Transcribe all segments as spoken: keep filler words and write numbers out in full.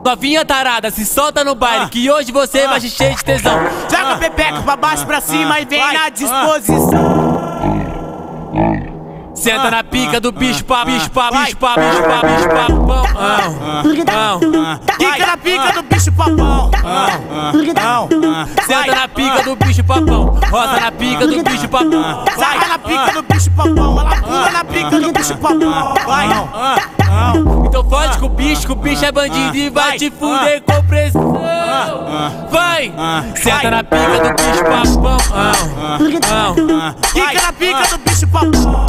Novinha tarada, se solta no baile, que hoje você vai se cheio de tesão. Joga a pepeca pra baixo, pra cima e vem na disposição. Senta na pica do bicho pa, bicho pa, bicho pa, bicho pa, bicho papão. Quica na pica do bicho papão. Senta na pica do bicho papão. Roda na pica do bicho papão. Sarra na pica do bicho papão. Ela pula na pica do bicho papão. Vai. Então fode com o bicho, que o bicho é bandido e vai te fuder com pressão. Vai! Senta na pica do bicho papão. Quica na pica do bicho papão.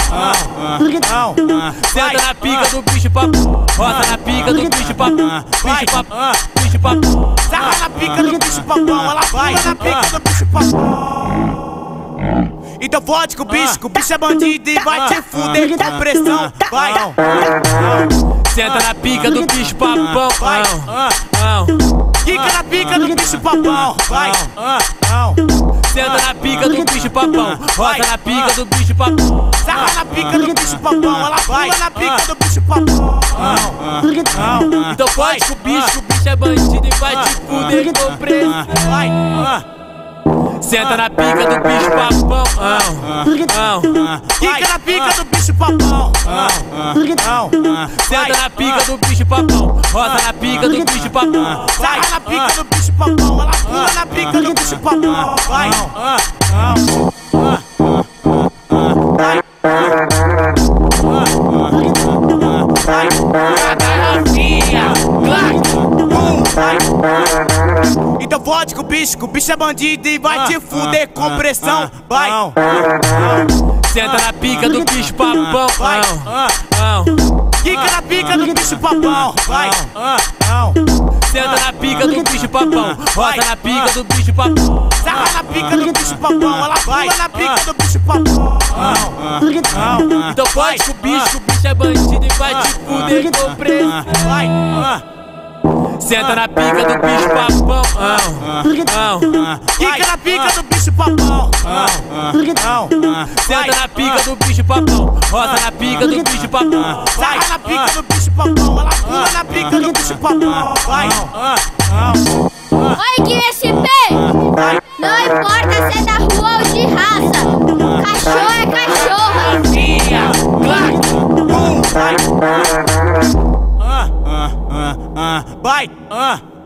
Senta na pica do bicho papão. Roda na pica do bicho papão. Bicho papão, bicho papão. Sarra na pica do bicho papão. Ela pula na pica do bicho papão. Então fode com o bicho, que o bicho é bandido e vai te fuder com pressão. Vai. Senta na pica do bicho papão. Quica na pica do bicho papão. Vai. Senta na pica do bicho papão. Roda na pica do bicho papão. Sarra na pica do bicho papão. Ela pula na pica do bicho papão. Então fode com o bicho, que o bicho é bandido e vai te fuder com pressão. Vai. Senta na pica do bicho papão. Quica na pica do bicho papão. Senta na pica do bicho papão. Roda na pica do bicho papão. Sarra na pica do bicho papão. Ela pula na pica do bicho papão. Vai. Então fode com o bicho, que o bicho é bandido e vai te fuder com pressão. Vai. Senta na pica do bicho papão. Quica na pica do bicho papão. Vai. Senta na pica do bicho papão. Roda na pica do bicho papão. Sarra na pica do bicho papão. Ela pula na pica do bicho papão. Então fode com o bicho, que o bicho é bandido e vai te fuder com pressão. Vai. Senta na pica do bicho papão. Quica na pica do bicho papão. Senta na pica do bicho papão. Roda na pica do bicho papão. Sarra na pica do bicho papão. Ela pula na pica do bicho papão. Vai. Oi, Gui S P! Não importa se é da rua ou de raça, cachorro é cachorro. Vai.